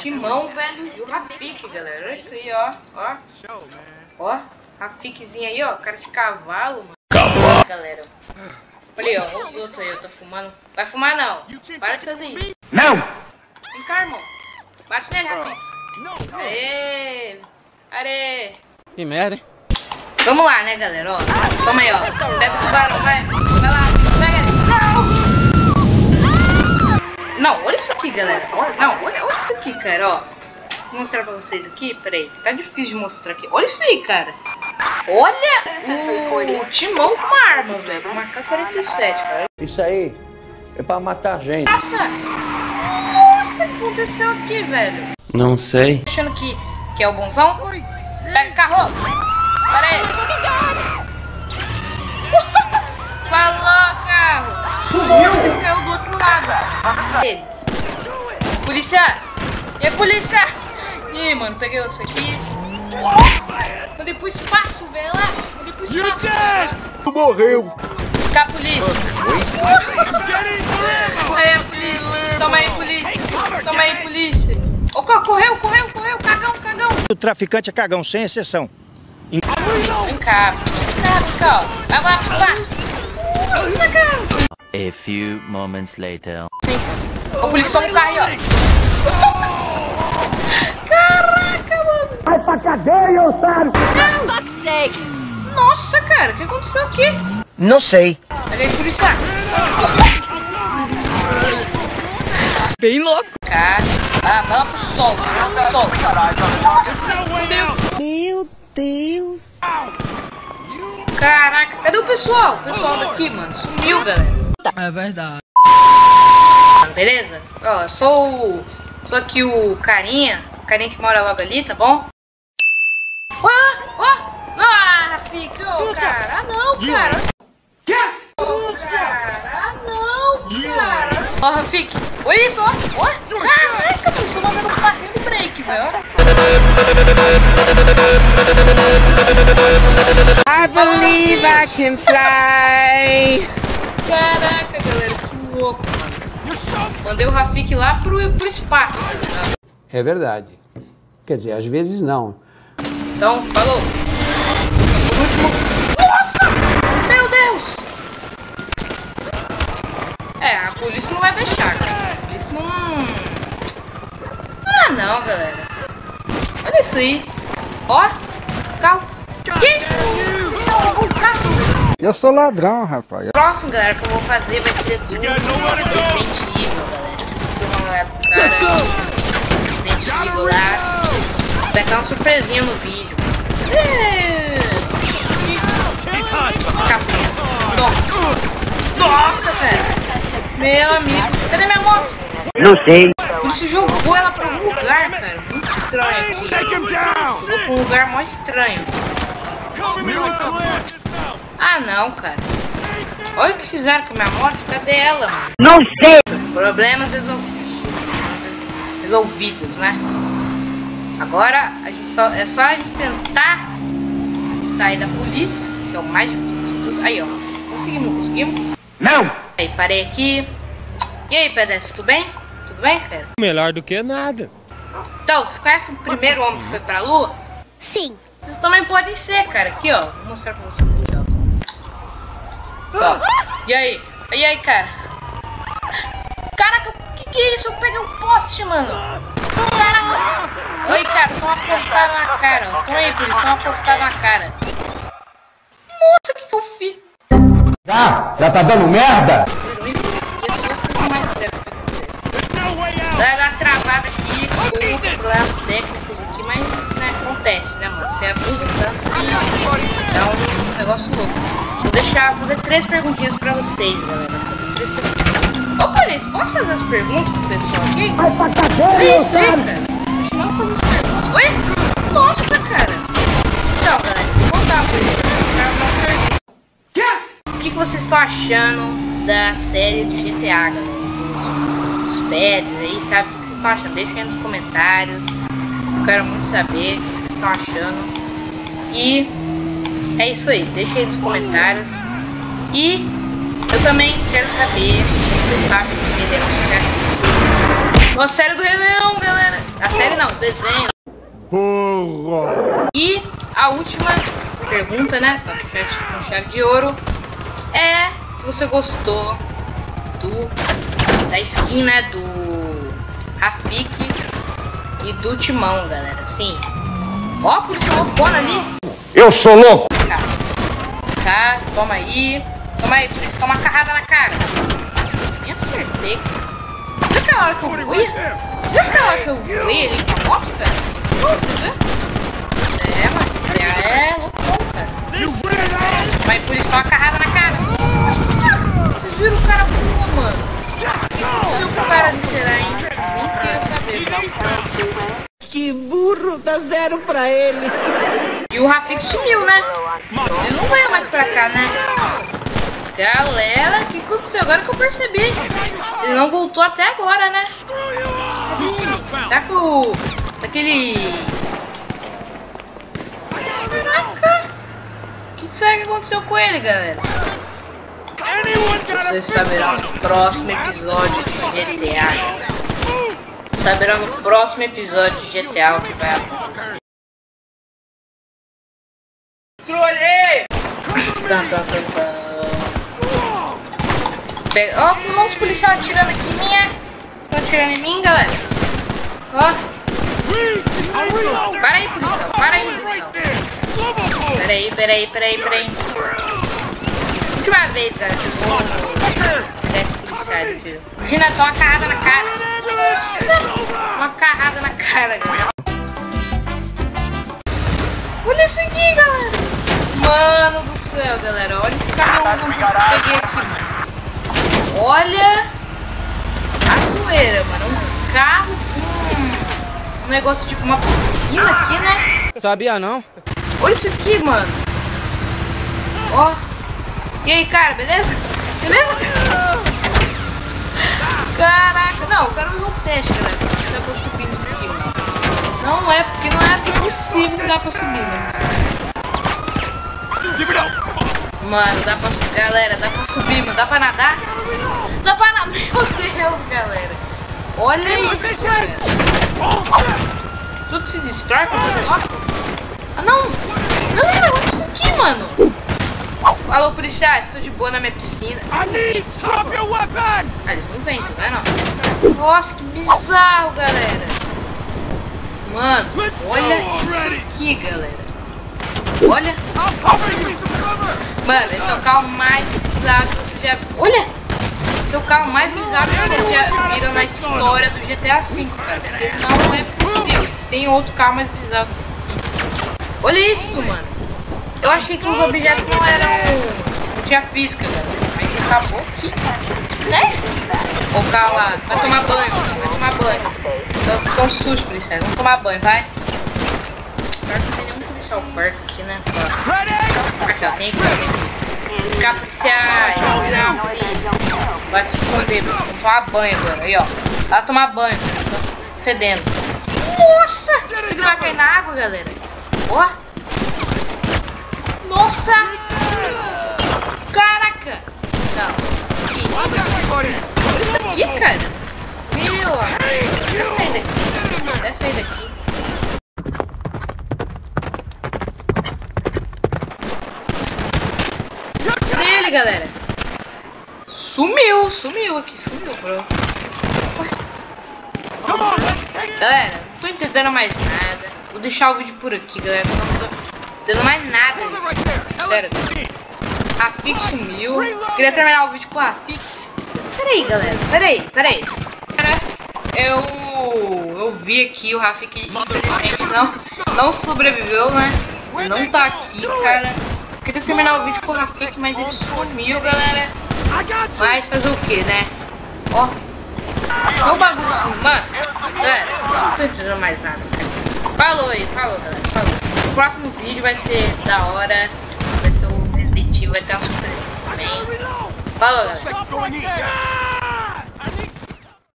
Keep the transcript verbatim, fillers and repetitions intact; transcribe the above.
Timão, velho, e o Rafik, galera. Olha isso aí, ó. Ó. Ó. Rafikzinho aí, ó. Cara de cavalo, mano. Cavalo. Galera. Olha aí, ó. Olha os outros aí, eu tô fumando. Vai fumar, não. Para de fazer isso. Não! Vem cá, irmão. Bate nele, Rafik. Aê. Aê. Que merda, hein? Vamos lá, né, galera, ó. Toma aí, ó. Pega o tubarão, vai. Vai lá, Rafik. Pega ele. Não, olha isso aqui, galera. Olha, não, olha, olha isso aqui, cara, ó. Vou mostrar pra vocês aqui. Pera aí, tá difícil de mostrar aqui. Olha isso aí, cara. Olha o, o Timão com uma arma, velho. Com uma K quarenta e sete, cara. Isso aí é pra matar gente. Nossa! Nossa, o que aconteceu aqui, velho? Não sei. Achando que, que é o bonzão? Pega o carro. Para aí. Falou, carro. Sumiu. Você caiu do outro lado. Eles. Polícia. E aí, polícia? Ih, mano, peguei você aqui. Nossa. Mandei pro espaço, velho. Lá. Mandei pro espaço. Tu morreu. Cá, polícia. Aí, polícia. Toma aí, polícia. Toma aí, polícia. Ô, correu, correu, correu. Cagão, cagão. O traficante é cagão, sem exceção. Polícia, vem cá. Vem cá, vem cá, ó. Vai lá, espaço. Nossa, cara. A few moments later. Sim. Ô, polícia, toma um carro aí, ó. Caraca, mano. Vai pra cadeia, otário. Nossa, cara, o que aconteceu aqui? Não sei. Pega aí, polícia. Bem louco. Cara, vai lá, vai lá pro sol, vai lá pro sol. Nossa, meu Deus. Meu Deus. Caraca, cadê o pessoal? O pessoal daqui, mano, sumiu, galera. É verdade. Beleza? Ó, eu sou o... Sou aqui o carinha. O carinha que mora logo ali, tá bom? Ó, ó! Ah, Rafik, ô, cara. Ah, não, cara. Ô, cara. Ah, não, cara. Ó, Rafik. Olha isso, ó. Ó. Caraca, mano. Estou mandando um passinho de break, velho. I believe I can fly. Caraca, galera. Que louco, mano. Mandei o Rafik lá pro, pro espaço, galera. É verdade. Quer dizer, às vezes não. Então, falou. Por último... Nossa! Meu Deus! É, a polícia não vai deixar, cara. A polícia não... Ah, não, galera. Olha isso aí. Ó, carro. Que isso? Isso é um carro. Eu sou ladrão, rapaz. O próximo, galera, que eu vou fazer vai ser do Resident Evil, galera. Eu esqueci o nome do cara. Resident Evil lá. Vai dar uma surpresinha no vídeo. Nossa, cara. Meu amigo. Cadê minha moto? Não sei. Ele se jogou ela pra algum lugar, cara. Muito estranho aqui. Jogou pra um lugar mó estranho. Ah, não, cara. Olha o que fizeram com a minha moto. Cadê ela, mano? Não sei. Problemas resolvidos. Resolvidos, né? Agora a gente só, é só a gente tentar sair da polícia, que é o mais difícil de tudo. Aí, ó. Conseguimos, conseguimos? Não. Aí, parei aqui. E aí, pedestre, tudo bem? Tudo bem, cara? Melhor do que nada. Então, vocês conhecem o primeiro homem que foi pra lua? Sim. Vocês também podem ser, cara. Aqui, ó. Vou mostrar pra vocês aqui, ó. Ó. E aí? E aí, cara? Caraca, o que que é isso? Eu peguei um poste, mano. Caraca. Oi, cara. Toma uma postada na cara. Ó. Toma aí, polícia. Toma uma postada na cara. Nossa, o que que eu fiz? Já, já tá dando merda? Dá uma travada aqui, desculpa, problemas técnicos aqui, mas né, acontece, né, mano? Você abusa tanto que dá um negócio louco. Vou deixar, fazer três perguntinhas pra vocês, galera. Fazer três perguntinhas. Ô, Polícia, posso fazer as perguntas pro pessoal aqui? Olha isso aí, cara. Vamos fazer as perguntas. Oi? Nossa, cara. Então, galera, vou contar pra vocês. O que, que vocês estão achando da série do G T A, galera? Os pads aí, sabe? O que vocês estão achando? Deixa aí nos comentários. Eu quero muito saber o que vocês estão achando. E é isso aí. Deixa aí nos comentários. E eu também quero saber se vocês sabem que o Rei Leão quer assistir. A série do Rei Leão, galera. Na série não, desenho. E a última pergunta, né? Com chave de ouro. É se você gostou do da skin, né? Do Rafik e do Timão, galera. Sim. Ó, por isso loucona ali. Eu sou louco. Cá. Cá, toma aí. Toma aí, por isso toma uma carrada na cara. Nem acertei. Viu aquela hora que eu fui? Viu aquela hora que eu fui ali com a moto, cara? Você viu? É, mano. Já é loucão, cara. Mas por isso, só uma carrada na cara. Nossa! Vocês viram o cara voou, mano? O que aconteceu com o cara ali, será, hein? Nem quero saber. Que burro, dá zero pra ele. E o Rafik sumiu, né? Ele não veio mais pra cá, né? Galera, o que aconteceu? Agora que eu percebi. Ele não voltou até agora, né? Tá com aquele... Caraca! O que será que aconteceu com ele, galera? Vocês saberão no próximo episódio de G T A, galera. Saberão no próximo episódio de G T A o que vai acontecer. Trolhei! Tan, tan, tan, tan. Pega... Ó, oh, os policiais atirando aqui em mim, é? Estão atirando em mim, galera. Ó. Oh. Para aí, policial. Para aí, policial. Pera aí, pera aí, pera aí, pera aí. Última vez, galera. Eu vou pegar esses policiais aqui. Gina, toma uma carrada na cara. Nossa! Uma carrada na cara, galera. Olha isso aqui, galera. Mano do céu, galera. Olha esse caminhãozão que eu peguei aqui, mano. Olha a zoeira, mano. Um carro com um negócio tipo uma piscina aqui, né? Sabia não? Olha isso aqui, mano. Ó. E aí, cara, beleza? Beleza? Caraca. Não, o cara usou o teste, galera. Se dá pra subir isso aqui, mano. Não é, porque não é possível que dá pra subir, mano. Mano, dá pra subir, galera, dá pra subir, mano, dá pra nadar? Dá pra nadar, meu Deus, galera. Olha isso, velho. Tudo se destrói com o negócio. Ah, não. Galera, olha isso aqui, mano. Alô, policiais, estou de boa na minha piscina. Ah, eles não vêm, tá vendo? Nossa, que bizarro, galera. Mano, olha isso aqui, galera. Olha. Mano, esse é o carro mais bizarro que vocês já... Olha! Esse é o carro mais bizarro que vocês já viram na história do G T A cinco, cara. Porque não é possível. Tem outro carro mais bizarro que esse aqui. Olha isso, mano. Eu achei que os objetos não eram... Não tinha física, galera. Mas acabou aqui, né? O carro lá. Vai tomar banho, vai tomar banho. Vocês estão sujos, policiais. Vamos tomar banho, vai. Pior que não tem nenhum policial perto aqui, né? Aqui, ó, tem aqui, ó, tem aqui. Ficar policiais, não, polícia. Vai se esconder, vamos tomar banho agora. Aí, ó. Vai tomar banho, cara. Tô fedendo. Nossa! Você que vai cair na água, galera? Ó. Nossa! Caraca! Não. Aqui. Olha isso aqui, cara. Meu, ó. Desce aí daqui. Desce aí daqui. Ele, galera. Sumiu, sumiu aqui, sumiu, bro. Ué. Galera, não tô entendendo mais nada. Vou deixar o vídeo por aqui, galera. Não tô entendendo mais nada. Gente. Sério. Rafik sumiu. Queria terminar o vídeo com o Rafik. Peraí, galera. Peraí, peraí. Eu, eu vi aqui o Rafik, infelizmente, não, não sobreviveu, né? Ele não tá aqui, cara. Eu queria terminar o vídeo com o Rafik, mas ele sumiu, galera. Mas fazer o que, né? Ó. Olha o bagulho sumiu, mano. Galera, não tô entendendo mais nada, cara. Falou aí, falou, galera. Falou. O próximo vídeo vai ser da hora. Vai ser o Resident Evil, vai ter uma surpresa também. Falou, galera.